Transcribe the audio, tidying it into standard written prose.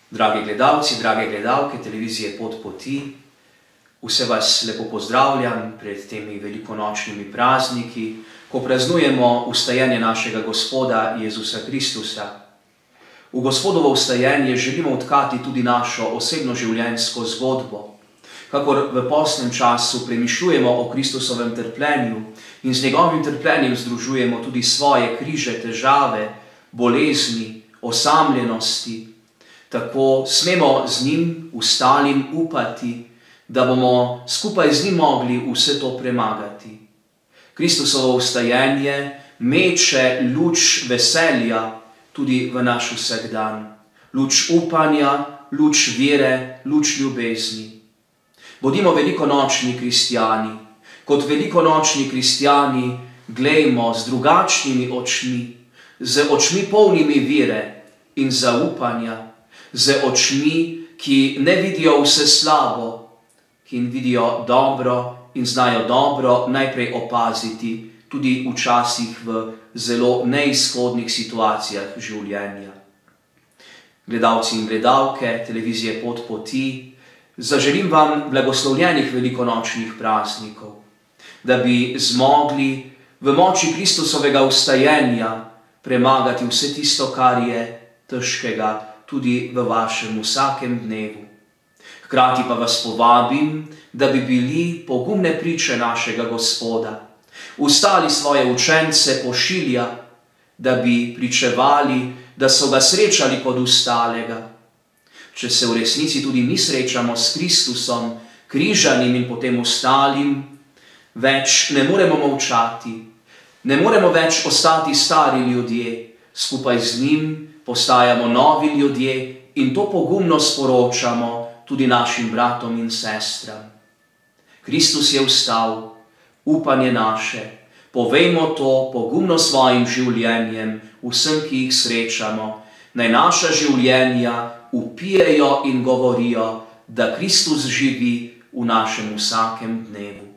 Dragi gledalci, drage gledalke televizije Pot poti, vse vas lepo pozdravljam pred temi velikonočnimi prazniki, ko praznujemo vstajenje našega Gospoda Jezusa Kristusa. V Gospodovo vstajenje želimo odkriti tudi našo osebno življenjsko zgodbo. Kakor v postnem času premišljujemo o Kristusovem trpljenju in z njegovim trpljenjem združujemo tudi svoje križe, težave, bolezni, osamljenosti, tako smemo z njim ustalim upati, da bomo skupaj z njim mogli vse to premagati. Kristusovo vstajenje meče luč veselja tudi v naš vsakdan, luč upanja, luč vere, luč ljubezni. Bodimo velikonočni kristjani. Kot velikonočni kristjani glejmo z drugačnimi očmi, z očmi polnimi vere in zaupanja, z očmi, ki ne vidijo vse slabo, ki vidijo dobro in znajo dobro najprej opaziti, tudi včasih v zelo neizhodnih situacijah življenja. Gledalci in gledalke televizije Pot poti, zaželim vam blagoslovljenih velikonočnih praznikov, da bi zmogli v moči Kristusovega vstajenja premagati vse tisto, kar je težkega tudi v vašem vsakem dnevu. Hkrati pa vas povabim, da bi bili pogumne priče našega Gospoda, ustali svoje učence pošilja, da bi pričevali, da so ga srečali kot ustalega. Če se v resnici tudi mi srečamo s Kristusom, križanim in potem ustalim, več ne moremo molčati, ne moremo več ostati stari ljudje, skupaj z njim postajamo novi ljudje in to pogumno sporočamo tudi našim bratom in sestram. Kristus je vstal, upanje naše, povejmo to pogumno svojim življenjem vsem, ki jih srečamo, naj naša življenja vpijejo in govorijo, da Kristus živi v našem vsakem dnevu.